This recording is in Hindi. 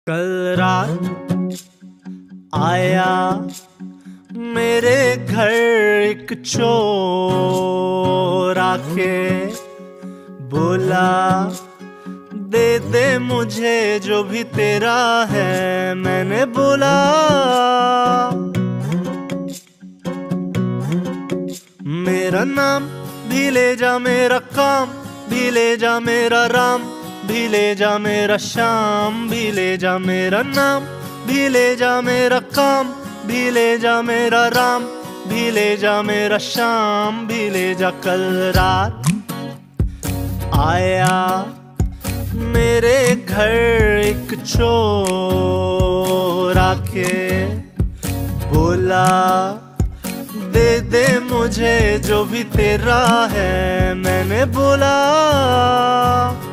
कल रात आया मेरे घर एक चोर आके बोला, दे दे मुझे जो भी तेरा है। मैंने बोला, मेरा नाम भी ले जा, मेरा काम भी ले जा, मेरा राम भी ले जा, मेरा श्याम भी ले जा। मेरा नाम भी ले जा, मेरा काम भी ले जा, मेरा राम भी ले जा, मेरा श्याम भी ले जा। कल रात आया मेरे घर एक चोर आके बोला, दे दे मुझे जो भी तेरा है। मैंने बोला,